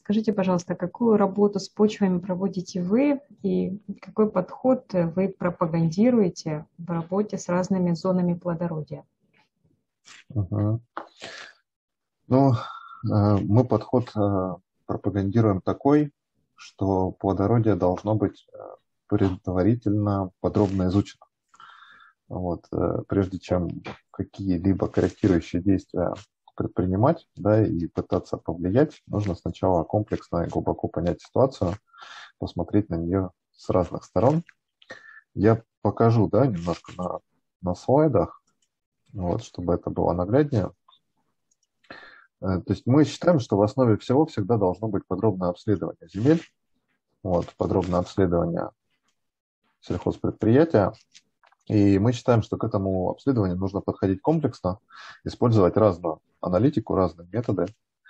Скажите, пожалуйста, какую работу с почвами проводите вы и какой подход вы пропагандируете в работе с разными зонами плодородия? Мгм. Ну, мы подход пропагандируем такой, что плодородие должно быть предварительно подробно изучено. Вот, прежде чем какие-либо корректирующие действия предпринимать, да, и пытаться повлиять, нужно сначала комплексно и глубоко понять ситуацию, посмотреть на нее с разных сторон. Я покажу, да, немножко на слайдах, вот, чтобы это было нагляднее. То есть мы считаем, что в основе всего всегда должно быть подробное обследование земель, вот, подробное обследование сельхозпредприятия. И мы считаем, что к этому обследованию нужно подходить комплексно, использовать разную аналитику, разные методы.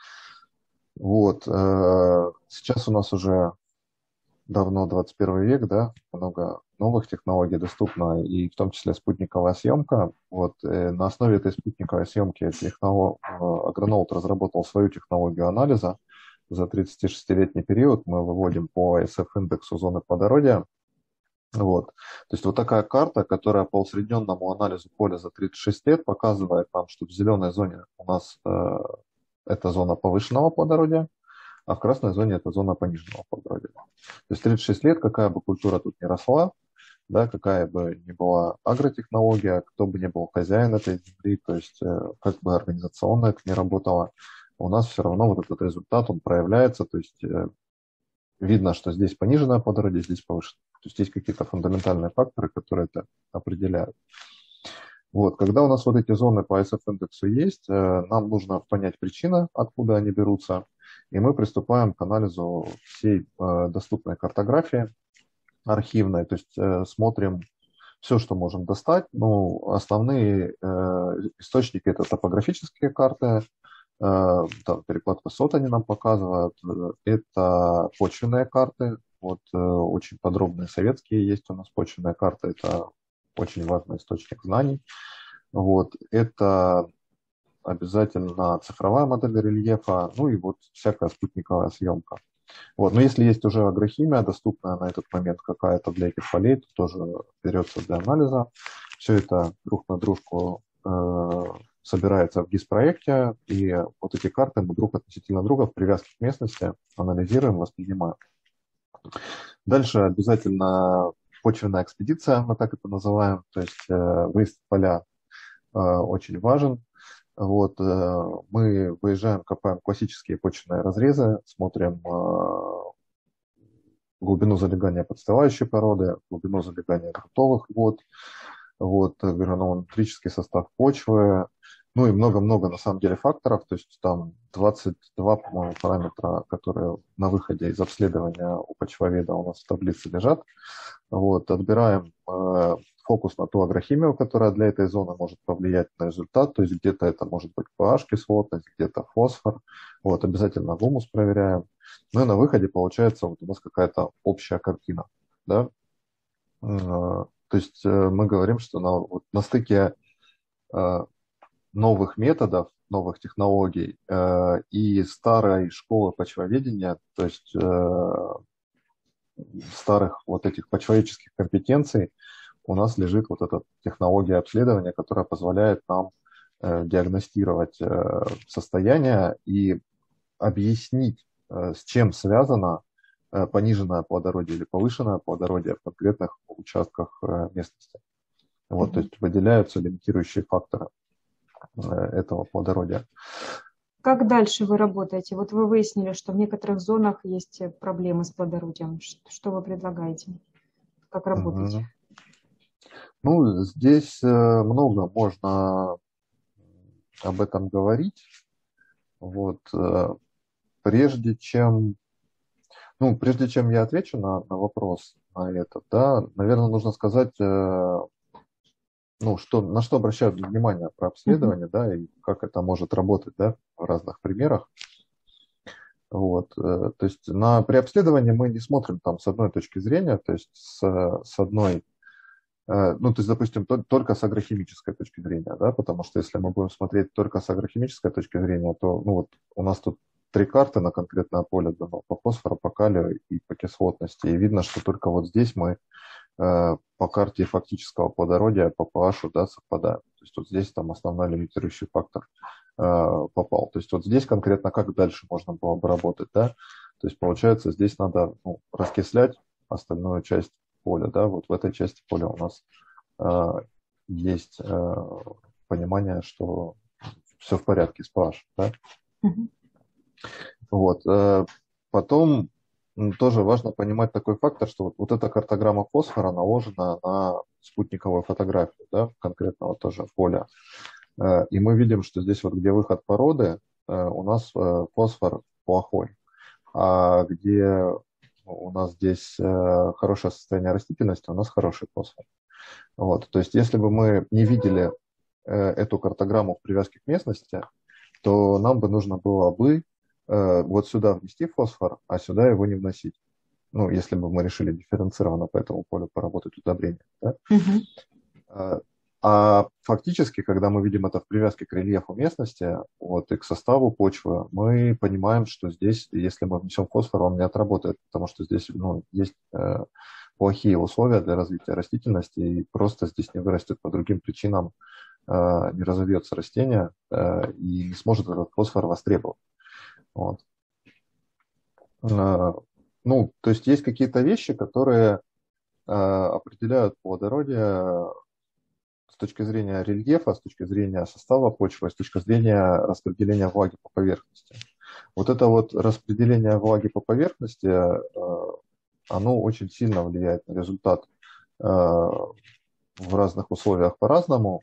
Вот. Сейчас у нас уже давно 21 век, да, много новых технологий доступно, и в том числе спутниковая съемка. Вот, на основе этой спутниковой съемки Агроноут разработал свою технологию анализа. За 36-летний период мы выводим по SF-индексу зоны плодородия. Вот. То есть вот такая карта, которая по усредненному анализу поля за 36 лет показывает нам, что в зеленой зоне у нас это зона повышенного плодородия, а в красной зоне это зона пониженного плодородия. То есть 36 лет, какая бы культура тут ни росла, да, какая бы ни была агротехнология, кто бы ни был хозяин этой земли, то есть как бы организационно это не работало, у нас все равно вот этот результат, он проявляется, то есть видно, что здесь пониженное плодородие, здесь повышенное. То есть есть какие-то фундаментальные факторы, которые это определяют. Вот, когда у нас вот эти зоны по SF-индексу есть, нам нужно понять причины, откуда они берутся, и мы приступаем к анализу всей доступной картографии архивной, то есть смотрим все, что можем достать. Ну, основные источники – это топографические карты, там переклад высот они нам показывают, это почвенные карты, вот очень подробные советские есть у нас почвенные карты, это очень важный источник знаний. Вот, это обязательно цифровая модель рельефа, ну и вот всякая спутниковая съемка. Вот. Но если есть уже агрохимия, доступная на этот момент какая-то для этих полей, то тоже берется для анализа. Все это друг на дружку собирается в ГИС-проекте, и вот эти карты мы друг относительно друга в привязке к местности анализируем, воспринимаем. Дальше обязательно почвенная экспедиция, мы так это называем, то есть выезд в поля очень важен. Вот, мы выезжаем, копаем классические почвенные разрезы, смотрим глубину залегания подстилающей породы, глубину залегания грунтовых вод, вот, гранулометрический состав почвы, ну и много-много на самом деле факторов, то есть там 22, по-моему, параметра, которые на выходе из обследования у почвоведа у нас в таблице лежат. Вот, отбираем фокус на ту агрохимию, которая для этой зоны может повлиять на результат, то есть где-то это может быть pH-кислотность, где-то фосфор, вот, обязательно гумус проверяем. Ну и на выходе получается вот у нас какая-то общая картина, да. То есть мы говорим, что вот на стыке новых методов, новых технологий и старой школы почвоведения, то есть старых вот этих почвоведческих компетенций, у нас лежит вот эта технология обследования, которая позволяет нам диагностировать состояние и объяснить, с чем связано пониженное плодородие или повышенное плодородие в конкретных участках местности. Вот, то Мгм. есть выделяются лимитирующие факторы этого плодородия. Как дальше вы работаете? Вот вы выяснили, что в некоторых зонах есть проблемы с плодородием. Что вы предлагаете? Как работать? Мгм. Ну, здесь много можно об этом говорить. Вот, прежде чем, прежде чем я отвечу на вопрос на этот, да, наверное, нужно сказать, на что обращают внимание про Мгм. обследование, да, и как это может работать, да, в разных примерах. Вот, то есть при обследовании мы не смотрим там с одной точки зрения, то есть с одной, то есть, допустим, только с агрохимической точки зрения, да, потому что если мы будем смотреть только с агрохимической точки зрения, то, ну, вот у нас тут три карты на конкретное поле дано по фосфору, по калию и по кислотности. И видно, что только вот здесь мы по карте фактического плодородия по pH, да, совпадаем. То есть вот здесь там основной лимитирующий фактор попал. То есть вот здесь конкретно как дальше можно было бы работать, да? То есть получается здесь надо раскислять остальную часть поля, да? Вот в этой части поля у нас есть понимание, что все в порядке с pH, да? Мгм. Вот. Потом тоже важно понимать такой фактор, что вот эта картограмма фосфора наложена на спутниковую фотографию, да, конкретного тоже поля. И мы видим, что здесь вот где выход породы, у нас фосфор плохой, а где у нас здесь хорошее состояние растительности, у нас хороший фосфор. Вот. То есть если бы мы не видели эту картограмму в привязке к местности, то нам бы нужно было бы вот сюда внести фосфор, а сюда его не вносить. Ну, если бы мы решили дифференцированно по этому полю поработать удобрение. Да? Мгм. А фактически, когда мы видим это в привязке к рельефу местности вот, и к составу почвы, мы понимаем, что здесь, если мы внесем фосфор, он не отработает, потому что здесь есть плохие условия для развития растительности, и просто здесь не вырастет по другим причинам, не разовьется растение и не сможет этот фосфор востребовать. Вот. Ну, то есть есть какие-то вещи, которые определяют плодородие с точки зрения рельефа, с точки зрения состава почвы, с точки зрения распределения влаги по поверхности. Вот это вот распределение влаги по поверхности, оно очень сильно влияет на результат в разных условиях по-разному.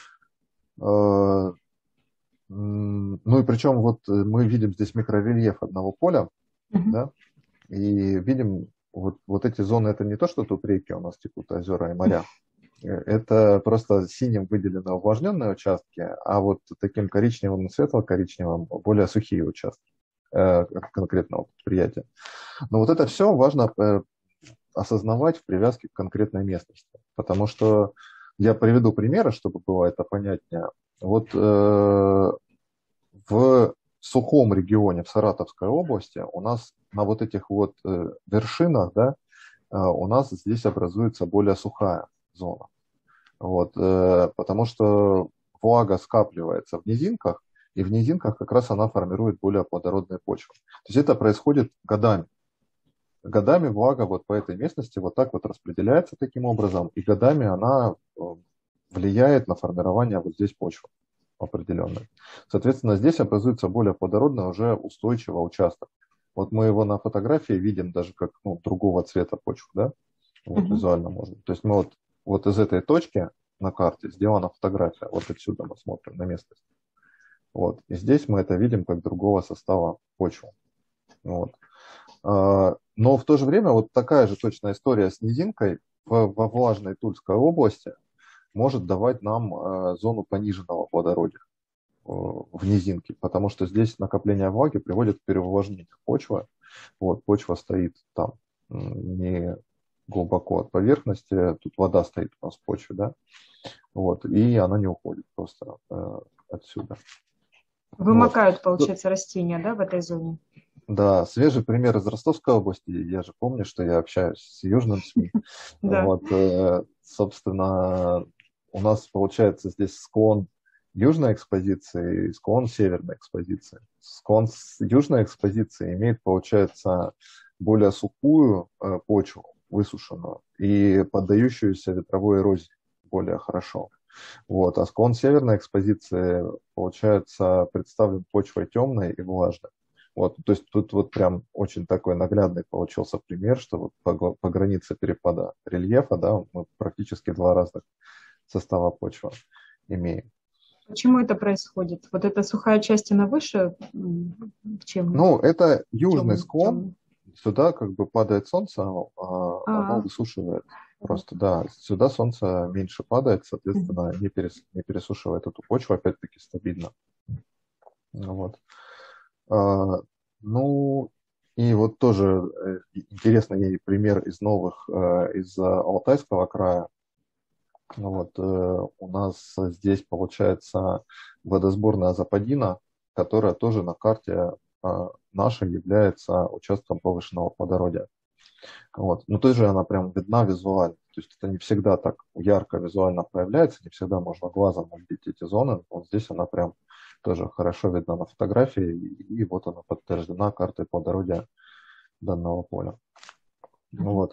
Ну и причем вот мы видим здесь микрорельеф одного поля, Мгм. да, и видим вот эти зоны, это не то, что тут реки у нас текут, озера и моря. Это просто синим выделены увлажненные участки, а вот таким коричневым и светло-коричневым более сухие участки конкретного предприятия. Но вот это все важно осознавать в привязке к конкретной местности. Потому что я приведу примеры, чтобы было это понятнее. Вот в сухом регионе, в Саратовской области, у нас на вот этих вот вершинах, да, у нас здесь образуется более сухая зона. Вот, потому что влага скапливается в низинках, и в низинках как раз она формирует более плодородные почвы. То есть это происходит годами. Годами влага вот по этой местности вот так вот распределяется таким образом, и годами она влияет на формирование вот здесь почвы определенной. Соответственно, здесь образуется более плодородный, уже устойчивый участок. Вот мы его на фотографии видим даже как другого цвета почву, да? Вот Мгм. визуально можно. То есть мы вот из этой точки на карте сделана фотография. Вот отсюда мы смотрим на местность. Вот. И здесь мы это видим как другого состава почвы. Вот. Но в то же время вот такая же точная история с низинкой во влажной Тульской области может давать нам зону пониженного плодородия в низинке, потому что здесь накопление влаги приводит к переувлажнению почвы. Вот, почва стоит там не глубоко от поверхности, тут вода стоит у нас в почве, да, вот, и она не уходит просто отсюда. Вот. Вымокают, получается, растения, да, в этой зоне? Да, свежий пример из Ростовской области. Я же помню, что я общаюсь с южным СМИ. Да. Вот, собственно, у нас получается здесь склон южной экспозиции и склон северной экспозиции. Склон южной экспозиции имеет, получается, более сухую почву, высушенную, и поддающуюся ветровой эрозии более хорошо. Вот. А склон северной экспозиции, получается, представлен почвой темной и влажной. Вот, то есть тут вот прям очень такой наглядный получился пример, что вот по границе перепада рельефа, да, мы практически два разных состава почвы имеем. Почему это происходит? Вот эта сухая часть, она выше, чем Ну, это южный темный, склон, темный? сюда как бы падает солнце, оно А, высушивает. вот. Просто, да, сюда солнце меньше падает, Мгм. соответственно, не пересушивает эту почву, опять-таки, стабильно. Вот. А, Ну, и вот тоже интересный пример из новых, из Алтайского края. Вот, у нас здесь получается водосборная Западина, которая тоже на карте наша является участком повышенного плодородия. Вот. Но тоже она прям видна визуально. То есть это не всегда так ярко визуально проявляется, не всегда можно глазом увидеть эти зоны. Вот здесь она прям тоже хорошо видна на фотографии, и вот она подтверждена картой плодородия данного поля. Ну вот.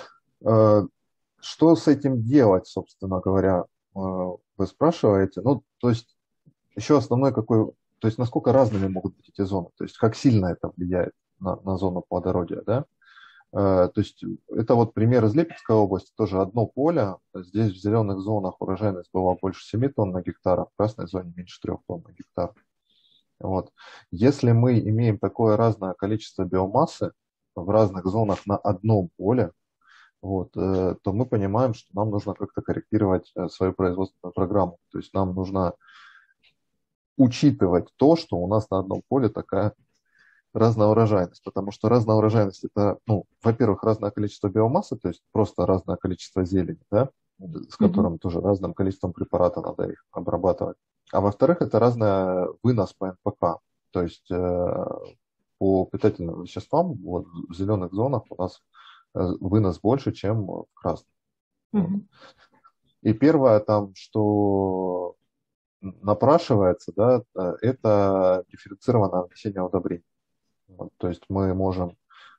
Что с этим делать, собственно говоря, вы спрашиваете. Ну, то есть еще основной какой, то есть насколько разными могут быть эти зоны, то есть как сильно это влияет на зону плодородия, да? То есть это вот пример из Липецкой области, тоже одно поле. Здесь в зеленых зонах урожайность была больше 7 тонн на гектар, а в красной зоне меньше 3 тонн на гектар. Вот. Если мы имеем такое разное количество биомассы в разных зонах на одном поле, вот, то мы понимаем, что нам нужно как-то корректировать свою производственную программу. То есть нам нужно учитывать то, что у нас на одном поле такая разная урожайность, потому что разная урожайность это, ну, во-первых, разное количество биомассы, то есть просто разное количество зелени, да, с которым тоже разным количеством препарата надо их обрабатывать. А во-вторых, это разный вынос по НПК, то есть по питательным веществам вот, в зеленых зонах у нас вынос больше, чем в красных. Вот. И первое там, что напрашивается, да, это дифференцированное внесение удобрений. Вот, то есть мы можем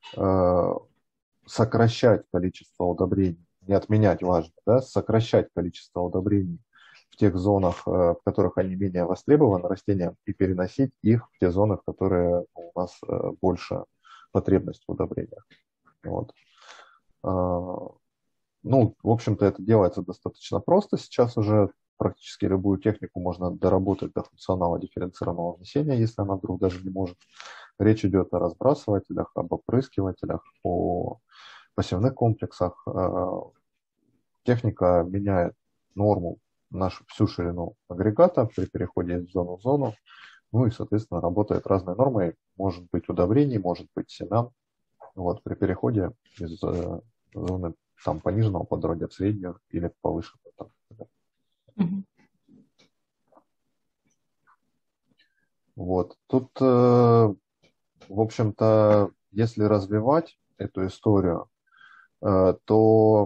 сокращать количество удобрений, не отменять важно, да, сокращать количество удобрений в тех зонах, в которых они менее востребованы растениям, и переносить их в те зоны, в которые у нас больше потребность в удобрениях. Вот. Ну, в общем-то, это делается достаточно просто. Сейчас уже практически любую технику можно доработать до функционала дифференцированного внесения, если она вдруг даже не может. Речь идет о разбрасывателях, об опрыскивателях, о посевных комплексах. Техника меняет норму, нашу всю ширину агрегата при переходе из зоны в зону. Ну и, соответственно, работает разной нормой. Может быть удобрений, может быть семян. Вот, при переходе из зоны там, пониженного плодородия в среднюю или повышенную. Там. Вот. Тут, в общем-то, если развивать эту историю, то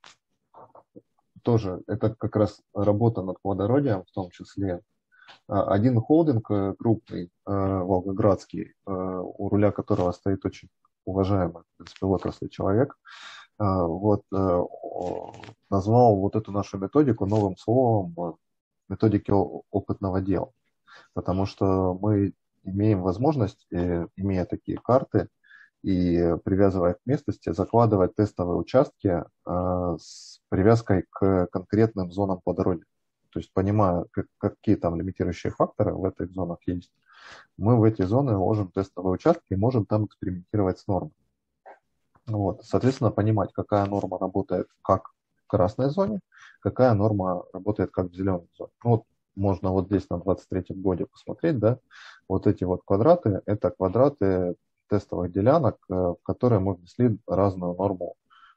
тоже это как раз работа над плодородием в том числе. Один холдинг крупный, волгоградский, у руля которого стоит очень уважаемый, в принципе, в отрасли человек, вот, назвал вот эту нашу методику новым словом методики опытного дела. Потому что мы имеем возможность, имея такие карты и привязывая к местности, закладывать тестовые участки с привязкой к конкретным зонам плодородия. То есть, понимая, какие там лимитирующие факторы в этих зонах есть, мы в эти зоны ложим тестовые участки и можем там экспериментировать с нормой. Вот. Соответственно, понимать, какая норма работает как в красной зоне, какая норма работает как в зеленой зоне. Ну, вот можно вот здесь на 23-м годе посмотреть, да, вот эти вот квадраты, это квадраты тестовых делянок, в которые мы внесли разную норму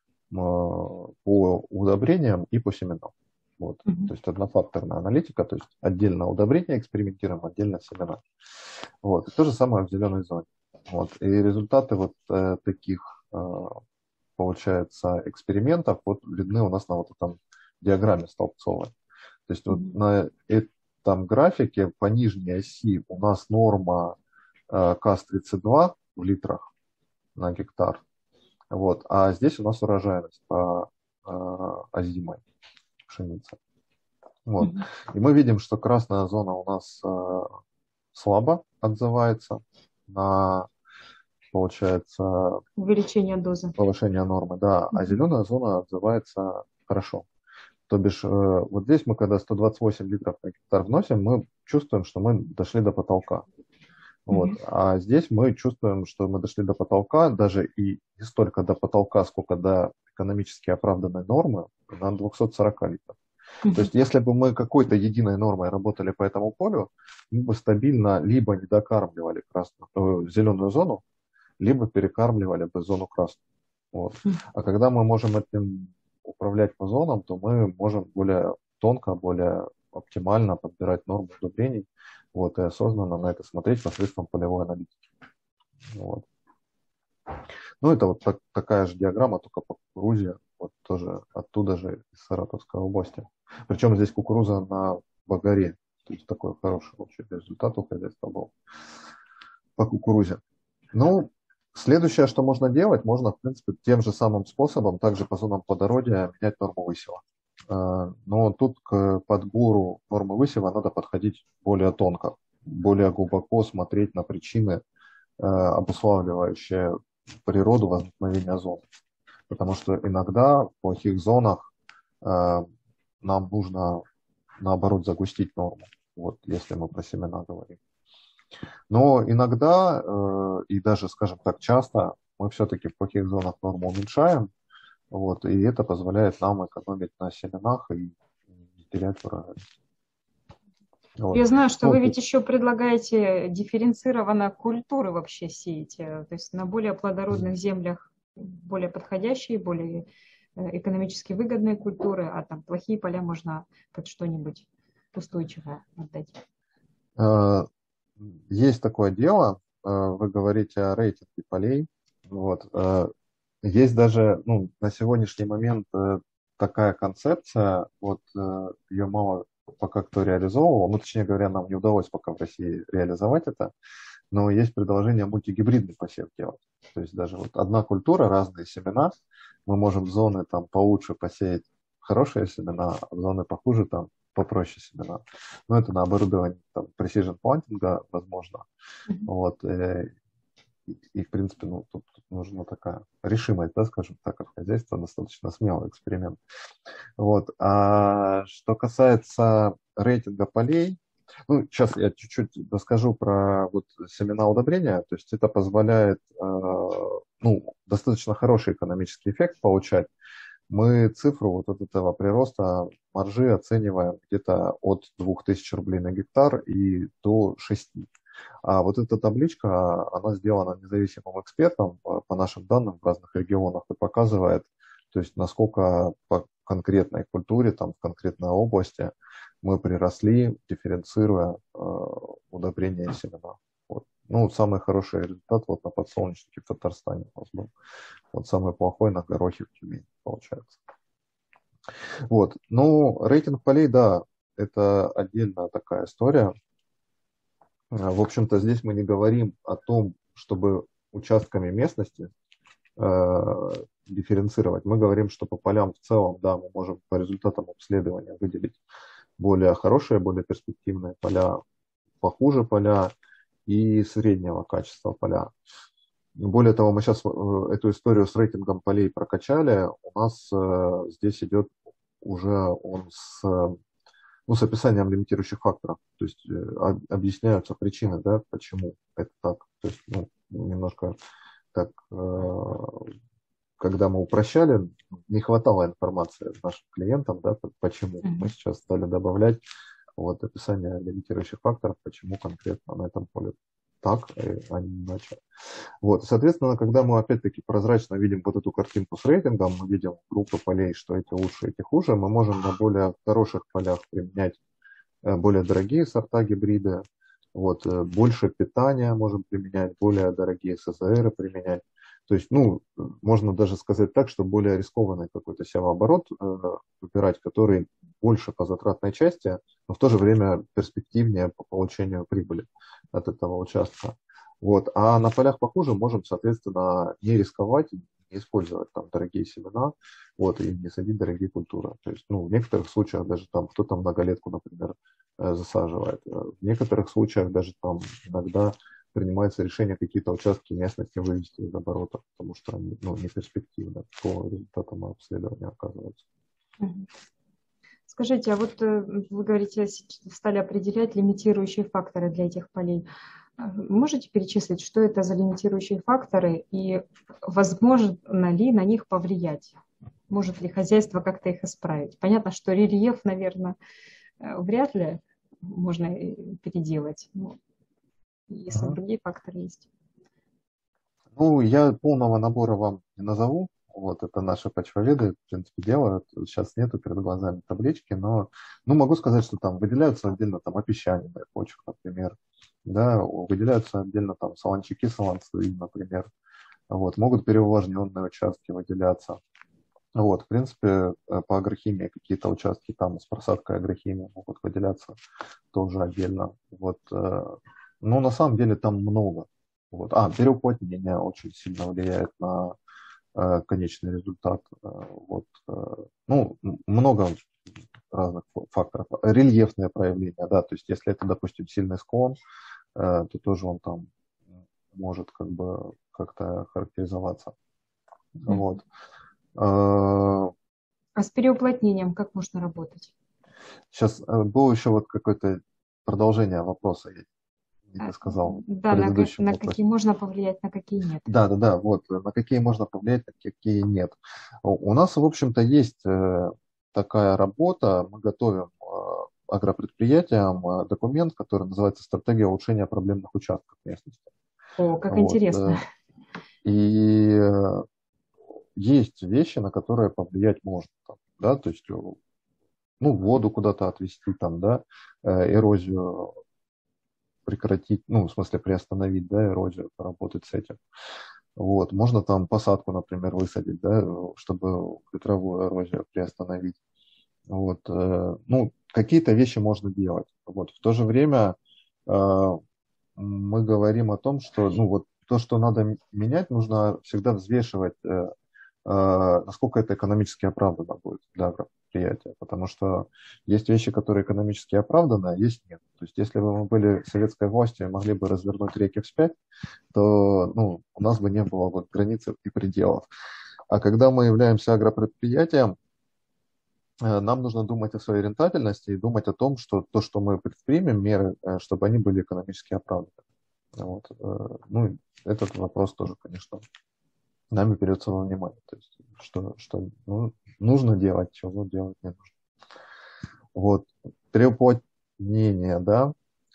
по удобрениям и по семенам. Вот. То есть однофакторная аналитика, то есть отдельно удобрения экспериментируем, отдельно семена. Вот. И то же самое в зеленой зоне. Вот. И результаты вот таких, получается, экспериментов вот видны у нас на вот этом диаграмме столбцовой. То есть вот на этом графике по нижней оси у нас норма КАС-32 в литрах на гектар. Вот. А здесь у нас урожайность по озимой пшенице. Вот. И мы видим, что красная зона у нас слабо отзывается на, получается, увеличение дозы, повышение нормы, да, а зеленая зона отзывается хорошо. То бишь, вот здесь мы, когда 128 литров на гектар вносим, мы чувствуем, что мы дошли до потолка. Вот. А здесь мы чувствуем, что мы дошли до потолка, даже и не столько до потолка, сколько до экономически оправданной нормы на 240 литров. То есть, если бы мы какой-то единой нормой работали по этому полю, мы бы стабильно либо не докармливали зеленую зону, либо перекармливали бы зону красную. Вот. А когда мы можем этим управлять по зонам, то мы можем более тонко, более оптимально подбирать нормы удобрений, вот, и осознанно на это смотреть посредством полевой аналитики. Вот. Ну, это вот такая же диаграмма, только по кукурузе, вот тоже оттуда же, из Саратовской области. Причем здесь кукуруза на Багаре, то есть такой хороший очень результат у хозяйства был по кукурузе. Ну, следующее, что можно делать, можно, в принципе, тем же самым способом, также по зонам плодородия, менять норму высева. Но тут к подбору нормы высева надо подходить более тонко, более глубоко смотреть на причины, обуславливающие природу возникновения зон. Потому что иногда в плохих зонах нам нужно, наоборот, загустить норму, вот если мы про семена говорим. Но иногда, и даже, скажем так, часто, мы все-таки в плохих зонах норму уменьшаем, вот, и это позволяет нам экономить на семенах и не терять урожайность. Вот. Я знаю, что Ну, вы ведь еще предлагаете дифференцированно культуры вообще сеять, то есть на более плодородных землях более подходящие, более экономически выгодные культуры, а там плохие поля можно под что-нибудь устойчивое отдать. Есть такое дело, вы говорите о рейтинге полей. Вот. Есть даже, ну, на сегодняшний момент такая концепция, вот ее мало пока кто реализовывал, ну, точнее говоря, нам не удалось пока в России реализовать это, но есть предложение мультигибридный посев делать. То есть даже вот одна культура, разные семена, мы можем в зоны там получше посеять хорошие семена, а в зоны похуже там попроще семена. Но это на оборудовании там, precision planting возможно. Вот, и, в принципе, ну, тут нужна такая решимость, да, скажем так, от хозяйства, достаточно смелый эксперимент. Вот. А что касается рейтинга полей, ну, сейчас я чуть-чуть расскажу про вот семена удобрения. То есть это позволяет ну, достаточно хороший экономический эффект получать. Мы цифру вот от этого прироста маржи оцениваем где-то от 2000 рублей на гектар и до 6. А вот эта табличка, она сделана независимым экспертом по нашим данным в разных регионах и показывает, то есть насколько по конкретной культуре, там, в конкретной области мы приросли, дифференцируя удобрения и семена. Вот. Ну, самый хороший результат вот на подсолнечнике в Татарстане у нас был. Вот самый плохой на горохе в Тюмени получается. Вот. Ну, рейтинг полей, да, это отдельная такая история. В общем-то, здесь мы не говорим о том, чтобы участками местности дифференцировать. Мы говорим, что по полям в целом, да, мы можем по результатам обследования выделить более хорошие, более перспективные поля, похуже поля и среднего качества поля. Более того, мы сейчас эту историю с рейтингом полей прокачали. У нас здесь идет уже он с описанием лимитирующих факторов. То есть объясняются причины, да, почему это так. То есть ну, немножко так, когда мы упрощали, не хватало информации нашим клиентам, да, почему. Мы сейчас стали добавлять вот описание лимитирующих факторов, почему конкретно на этом поле так, а не иначе. Вот, соответственно, когда мы опять-таки прозрачно видим вот эту картинку с рейтингом, мы видим группы полей, что эти лучше, эти хуже, мы можем на более хороших полях применять более дорогие сорта гибриды, вот, больше питания можем применять, более дорогие СЗР применять. То есть, ну, можно даже сказать так, что более рискованный какой-то севооборот выбирать, который больше по затратной части, но в то же время перспективнее по получению прибыли от этого участка. Вот. А на полях похуже можем, соответственно, не рисковать, не использовать там дорогие семена, вот, и не садить дорогие культуры. То есть, ну, в некоторых случаях даже там кто-то многолетку, например, засаживает. В некоторых случаях даже там иногда принимается решение какие-то участки местности вывести из оборота, потому что они ну, не перспективны по результатам обследования оказываются. Скажите, а вот вы говорите, стали определять лимитирующие факторы для этих полей. Можете перечислить, что это за лимитирующие факторы и возможно ли на них повлиять? Может ли хозяйство как-то их исправить? Понятно, что рельеф, наверное, вряд ли можно переделать, но если другие факторы есть. Ну, я полного набора вам не назову. Вот это наши почвоведы, в принципе, делают. Сейчас нету перед глазами таблички, но ну, могу сказать, что там выделяются отдельно там опесчаниная почва, например. Да, выделяются отдельно там солончаки, солонцы, например. Вот, могут переувлажненные участки выделяться. Вот, в принципе, по агрохимии какие-то участки там с просадкой агрохимии могут выделяться тоже отдельно. Вот, ну, на самом деле там много. Вот. Переуплотнение очень сильно влияет на конечный результат. Вот, ну, много разных факторов. Рельефные проявления, да, то есть если это, допустим, сильный склон, то тоже он там может как бы как-то характеризоваться. Вот. А с переуплотнением как можно работать? Сейчас было еще вот какое-то продолжение вопроса, я не досказал в Да, предыдущем на вопросе. какие можно повлиять, на какие нет. Да, вот, на какие можно повлиять, на какие нет. У нас, в общем-то, есть такая работа, мы готовим агропредприятиям документ, который называется «Стратегия улучшения проблемных участков местности». О, как Вот. интересно. И есть вещи, на которые повлиять можно. Там, да, то есть, ну, воду куда-то отвести, там, да, эрозию прекратить, ну, в смысле приостановить, да, эрозию, поработать с этим. Вот. Можно там посадку, например, высадить, да, чтобы ветровую эрозию приостановить. Вот. Ну, какие-то вещи можно делать. Вот. В то же время мы говорим о том, что ну, вот то, что надо менять, нужно всегда взвешивать, насколько это экономически оправданно будет для агропредприятия. Потому что есть вещи, которые экономически оправданы, а есть нет. То есть если бы мы были советской властью и могли бы развернуть реки вспять, то ну, у нас бы не было вот границ и пределов. А когда мы являемся агропредприятием, нам нужно думать о своей рентабельности и думать о том, что то, что мы предпримем, меры, чтобы они были экономически оправданы. Вот. Ну, этот вопрос тоже, конечно, нами берется во внимание. То есть, что ну, нужно делать, чего делать не нужно. Вот. Переуплотнение, да.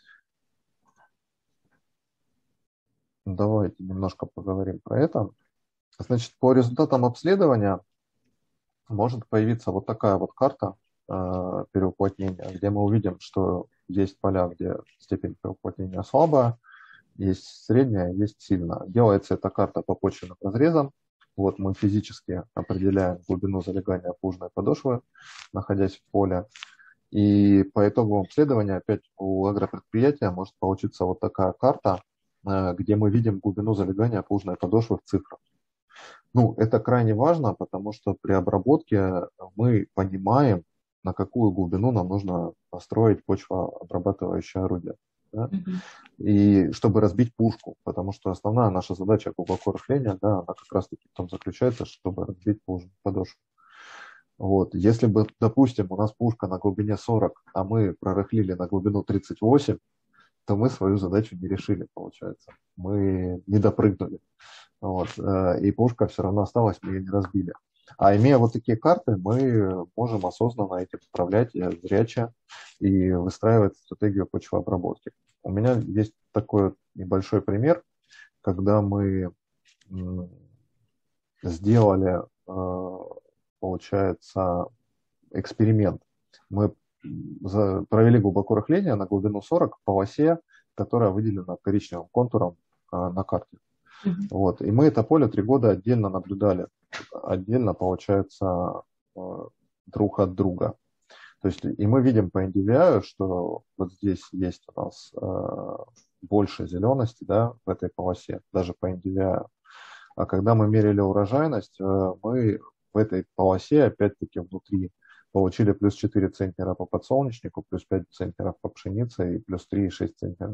Давайте немножко поговорим про это. Значит, по результатам обследования может появиться вот такая вот карта переуплотнения, где мы увидим, что есть поля, где степень переуплотнения слабая, есть средняя, есть сильная. Делается эта карта по почвенным разрезам. Вот мы физически определяем глубину залегания плужной подошвы, находясь в поле. И по итогам обследования опять у агропредприятия может получиться вот такая карта, где мы видим глубину залегания плужной подошвы в цифрах. Ну, это крайне важно, потому что при обработке мы понимаем, на какую глубину нам нужно построить почвообрабатывающее орудие. Да? И чтобы разбить пушку, потому что основная наша задача глубоко рыхления, да, она как раз-таки в том заключается, чтобы разбить плужную подошву. Вот. Если бы, допустим, у нас пушка на глубине 40, а мы прорыхлили на глубину 38, то мы свою задачу не решили, получается. Мы не допрыгнули. Вот. И пушка все равно осталась, мы ее не разбили. А имея вот такие карты, мы можем осознанно этим управлять зряче и выстраивать стратегию почвообработки. У меня есть такой небольшой пример, когда мы сделали, получается, эксперимент. Мы провели глубоко рыхление на глубину 40 в полосе, которая выделена коричневым контуром на карте. Вот. И мы это поле 3 года отдельно наблюдали. Отдельно, получается, друг от друга. То есть, и мы видим по NDVI, что вот здесь есть у нас больше зелености, да, в этой полосе, даже по NDVI. А когда мы мерили урожайность, мы в этой полосе, опять-таки, внутри получили плюс 4 центнера по подсолнечнику, плюс 5 центнеров по пшенице и плюс 3,6 центнеров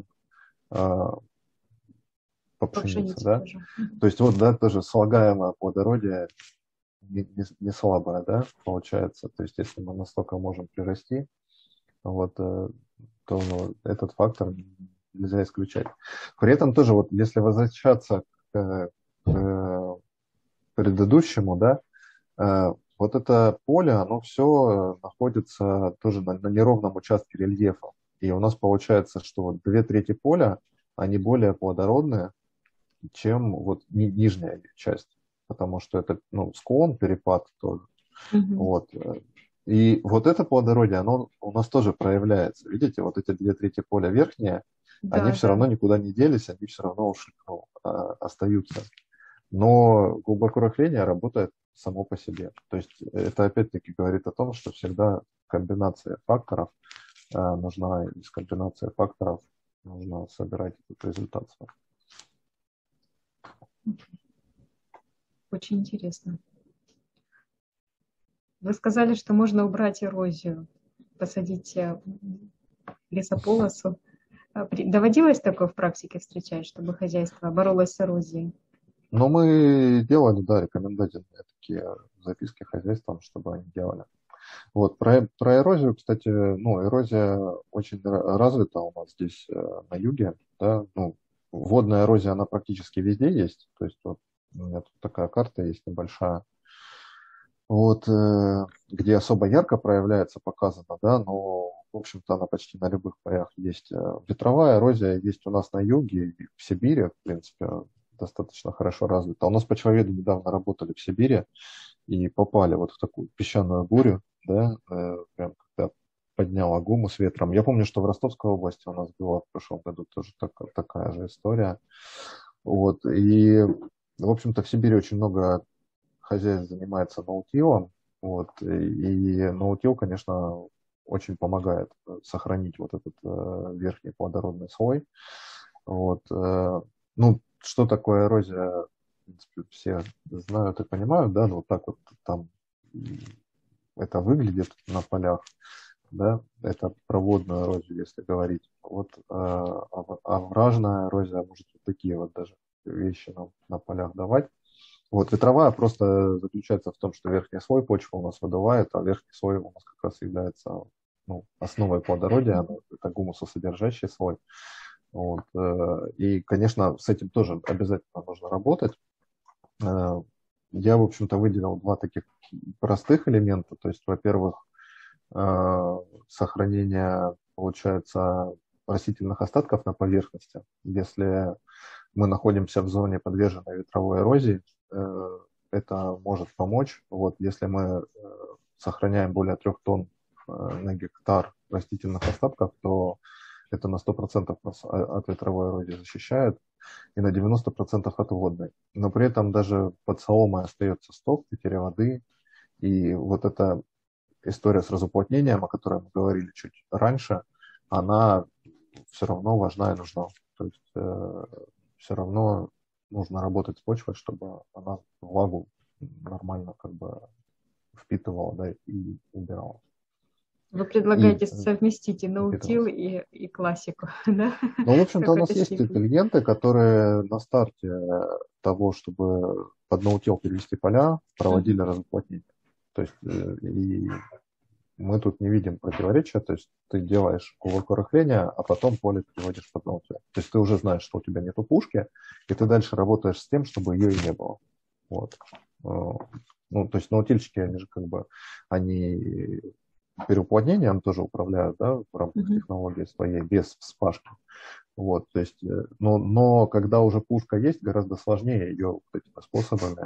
по пшенице, да? Тоже. То есть вот, да, тоже слагаемое плодородие не слабое, да, получается. То есть если мы настолько можем прирасти, вот, то этот фактор нельзя исключать. При этом тоже, вот, если возвращаться к предыдущему, да, вот это поле, оно все находится тоже на неровном участке рельефа. И у нас получается, что вот 2/3 поля, они более плодородные, чем вот нижняя часть. потому что это, ну, склон, перепад тоже. Мгм. Вот. И вот это плодородие, оно у нас тоже проявляется. Видите, вот эти 2/3 поля верхние, они Да, все да. равно никуда не делись, они все равно ушли, ну, остаются. Но глубокое рыхление работает само по себе. То есть это опять-таки говорит о том, что всегда комбинация факторов нужна, из комбинации факторов нужно собирать этот результат. Очень интересно. Вы сказали, что можно убрать эрозию, посадить лесополосу. Доводилось такое в практике встречать, чтобы хозяйство боролось с эрозией? Но мы делали, да, рекомендательные такие записки хозяйствам, чтобы они делали. Вот, про эрозию, кстати, ну, эрозия очень развита у нас здесь на юге, да, ну, водная эрозия, она практически везде есть, то есть вот у меня тут такая карта есть небольшая, вот, где особо ярко проявляется, показано, да, но, в общем-то, она почти на любых полях есть. Ветровая эрозия есть у нас на юге, и в Сибири, в принципе, достаточно хорошо развита. У нас почвоведы недавно работали в Сибири и попали вот в такую песчаную бурю, да, прям когда подняла гумус ветром. Я помню, что в Ростовской области у нас была в прошлом году тоже такая же история. Вот, и, в общем-то, в Сибири очень много хозяин занимается наутилом, вот, и наутил, конечно, очень помогает сохранить вот этот верхний плодородный слой. Вот, ну, что такое эрозия, в принципе, все знают и понимают, да, но вот так вот там это выглядит на полях, да, это проводная эрозия, если говорить. Вот, овражная эрозия может вот такие вот даже вещи нам на полях давать. Вот ветровая просто заключается в том, что верхний слой почвы у нас выдувает, а верхний слой у нас как раз является, ну, основой плодородия, это гумусосодержащий слой. Вот. И, конечно, с этим тоже обязательно нужно работать. Я, в общем-то, выделил два таких простых элемента. То есть, во-первых, сохранение, получается, растительных остатков на поверхности. Если мы находимся в зоне, подверженной ветровой эрозии, это может помочь. Вот, если мы сохраняем более 3 тонн на гектар растительных остатков, то это на 100% нас от ветровой эрозии защищает и на 90% от водной. Но при этом даже под соломой остается сток, потеря воды. И вот эта история с разуплотнением, о которой мы говорили чуть раньше, она все равно важна и нужна. То есть все равно нужно работать с почвой, чтобы она влагу нормально как бы впитывала, да, и убирала. Вы И предлагаете совместить и наутил, впитывалась. и классику, да, Ну, в в общем-то, у нас какой-то есть степени? клиенты, которые на старте того, чтобы под наутил перевести поля, проводили Мгм. разуплотнение. То есть и мы тут не видим противоречия, то есть ты делаешь глубокое рыхление, а потом поле переводишь под наутил. То есть ты уже знаешь, что у тебя нету пушки, и ты дальше работаешь с тем, чтобы ее и не было. Вот. Ну, то есть наутильщики, они же как бы, они переуплотнением тоже управляют, да, в рамках Мгм. технологии своей, без вспашки. Вот, то есть, но когда уже пушка есть, гораздо сложнее ее вот этими способами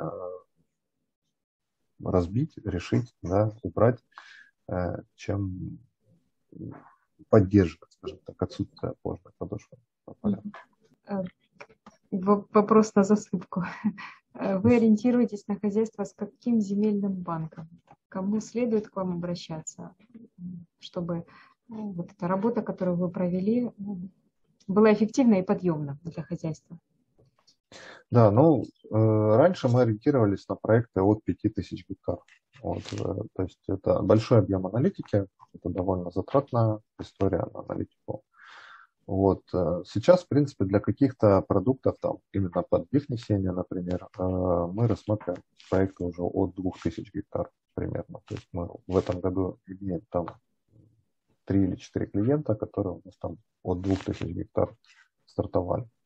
разбить, решить, да, убрать, чем поддерживать, скажем так, отсутствие опорной подошвы на полях. Мгм. Э, Вопрос на засыпку. Вы ориентируетесь на хозяйство с каким земельным банком? Кому следует к вам обращаться, чтобы вот эта работа, которую вы провели, была эффективна и подъемна для хозяйства? Да, ну, раньше мы ориентировались на проекты от 5000 гектар. Вот, то есть это большой объем аналитики, это довольно затратная история на аналитику. Вот, сейчас, в принципе, для каких-то продуктов, там, именно под их несение, например, мы рассматриваем проекты уже от 2000 гектар примерно. То есть мы в этом году имеем там 3 или 4 клиента, которые у нас там от 2000 гектар стартовали.